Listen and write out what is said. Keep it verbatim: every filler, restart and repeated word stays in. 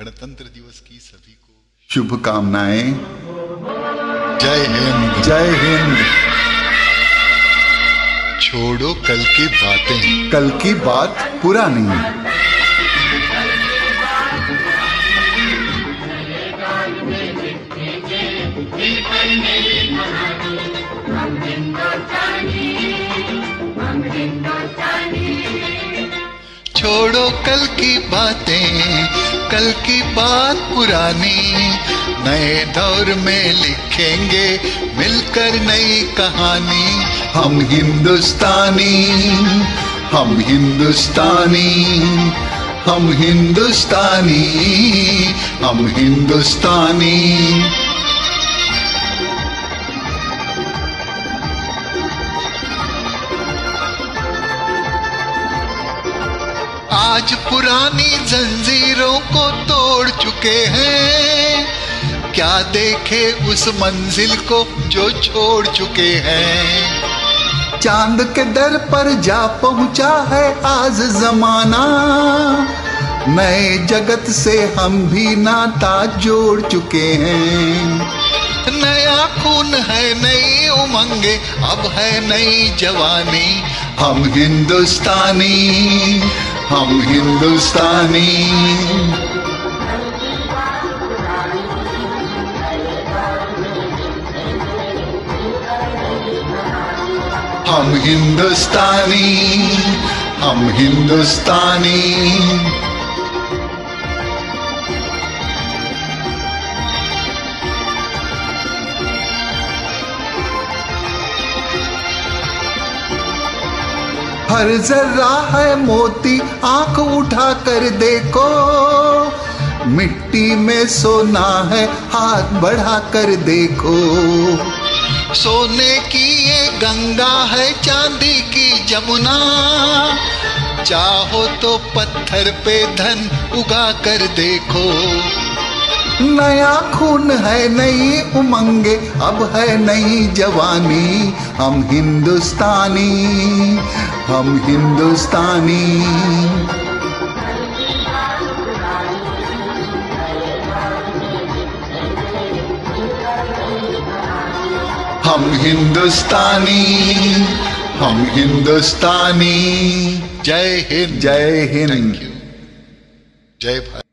गणतंत्र दिवस की सभी को शुभकामनाएं। जय हिंद। जय हिंद। छोड़ो कल की बातें, कल की बात पुरानी। छोड़ो कल की बातें, कल की बात पुरानी। नए दौर में लिखेंगे मिलकर नई कहानी। हम हिंदुस्तानी, हम हिंदुस्तानी, हम हिंदुस्तानी, हम हिंदुस्तानी। आज पुरानी जंजीरों को तोड़ चुके हैं, क्या देखे उस मंजिल को जो छोड़ चुके हैं। चांद के दर पर जा पहुंचा है आज जमाना, नए जगत से हम भी नाता जोड़ चुके हैं। नया खून है, नई उमंगे, अब है नई जवानी। हम हिंदुस्तानी, हम हिंदुस्तानी। हम हिंदुस्तानी, हम हिंदुस्तानी। हर जर्रा है मोती, आंख उठा कर देखो। मिट्टी में सोना है, हाथ बढ़ा कर देखो। सोने की ये गंगा है, चांदी की जमुना। चाहो तो पत्थर पे धन उगा कर देखो। नया खून है, नई उमंगे, अब है नई जवानी। हम हिंदुस्तानी, हम हिंदुस्तानी। हम हिंदुस्तानी, हम हिंदुस्तानी। जय हिंद। जय हिंद। जय भारत।